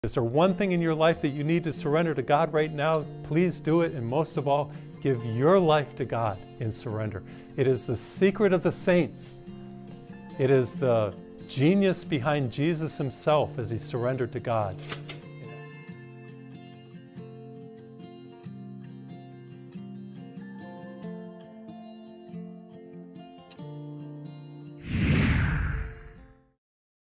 Is there one thing in your life that you need to surrender to God right now? Please do it, and most of all, give your life to God in surrender. It is the secret of the saints. It is the genius behind Jesus himself as he surrendered to God.